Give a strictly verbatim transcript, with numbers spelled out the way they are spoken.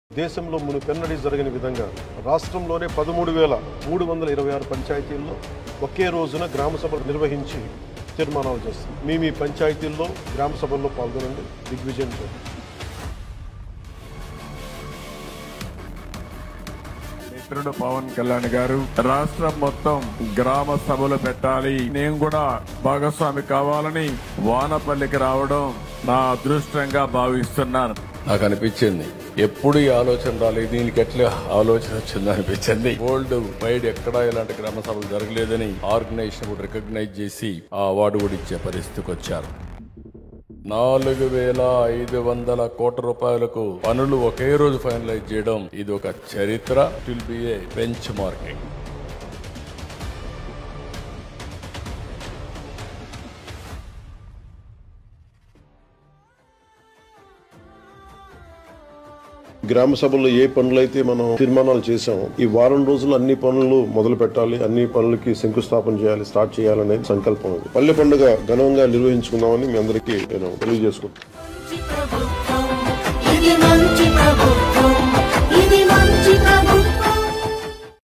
దేశంలో మునుపెన్నడీ జరగని విధంగా రాష్ట్రంలోనే పదమూడు వేల మూడు వందల ఇరవై ఆరు పంచాయతీల్లో ఒకే రోజున గ్రామ సభలు నిర్వహించి తీర్మానాలు చేస్తుంది. మీ మీ పంచాయతీల్లో గ్రామ సభల్లో పాల్గొనండి, దిగ్విజయం చేయండి. మిత్రుడు పవన్ కళ్యాణ్ గారు రాష్ట్రం మొత్తం గ్రామ సభలు పెట్టాలి, నేను కూడా భాగస్వామి కావాలని వానపల్లికి రావడం నా అదృష్టంగా భావిస్తున్నాను. నాకు అనిపించింది ఎప్పుడు ఈ ఆలోచన రాలేదు, దీనికి ఎట్లా ఆలోచన వచ్చింది అనిపించింది. వరల్డ్ వైడ్ ఎక్కడా ఇలాంటి గ్రామ సభలు జరగలేదని ఆర్గనైజేషన్ కూడా రికగ్నైజ్ చేసి ఆ అవార్డు కూడా ఇచ్చే పరిస్థితికి వచ్చారు. నాలుగు వేల ఐదు వందల కోట్ల రూపాయలకు పనులు ఒకే రోజు ఫైనలైజ్ చేయడం ఇది ఒక చరిత్ర. It will be a benchmarking. గ్రామ సభల్లో ఏ పనులైతే మనం తీర్మానాలు చేసాం, ఈ వారం రోజులు అన్ని పనులు మొదలు పెట్టాలి, అన్ని పనులకి శంకుస్థాపన చేయాలి, స్టార్ట్ చేయాలనేది సంకల్పం. అది పల్లె పండుగ ఘనంగా నిర్వహించుకుందామని మీ అందరికీ నేను తెలియజేసుకుంటాను.